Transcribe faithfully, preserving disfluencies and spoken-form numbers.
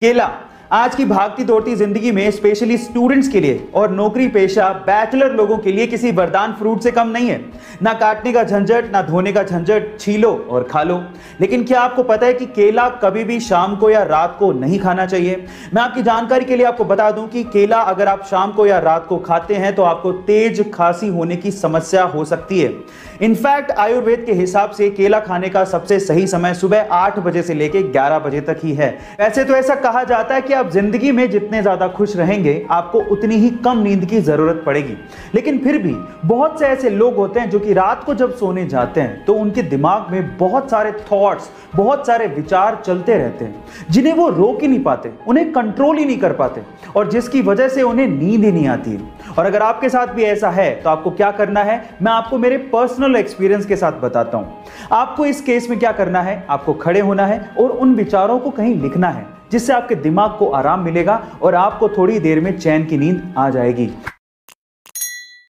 केला आज की भागती दौड़ती जिंदगी में स्पेशली स्टूडेंट्स के लिए और नौकरी पेशा बैचलर लोगों के लिए किसी वरदान फ्रूट से कम नहीं है। ना काटने का झंझट, ना धोने का झंझट, छीलो और खा लो। लेकिन क्या आपको पता है कि केला कभी भी शाम को या रात को नहीं खाना चाहिए? मैं आपकी जानकारी के लिए आपको बता दूं कि केला अगर आप शाम को या रात को खाते हैं तो आपको तेज खांसी होने की समस्या हो सकती है। इनफैक्ट आयुर्वेद के हिसाब से केला खाने का सबसे सही समय सुबह आठ बजे से लेकर ग्यारह बजे तक ही है। वैसे तो ऐसा कहा जाता है कि आप जिंदगी में जितने ज्यादा खुश रहेंगे आपको उतनी ही कम नींद की जरूरत पड़ेगी, लेकिन फिर भी बहुत से ऐसे लोग होते हैं जो कि रात को जब सोने जाते हैं तो उनके दिमाग में बहुत सारे थॉट्स, बहुत सारे विचार चलते रहते हैं जिन्हें वो रोक ही नहीं पाते, उन्हें कंट्रोल ही नहीं कर पाते और जिसकी वजह से उन्हें नींद ही नहीं आती। और अगर आपके साथ भी ऐसा है तो आपको क्या करना है, मैं आपको मेरे पर्सनल एक्सपीरियंस के साथ बताता हूं। आपको इस केस में क्या करना है, आपको खड़े होना है और उन विचारों को कहीं लिखना है जिससे आपके दिमाग को आराम मिलेगा और आपको थोड़ी देर में चैन की नींद आ जाएगी।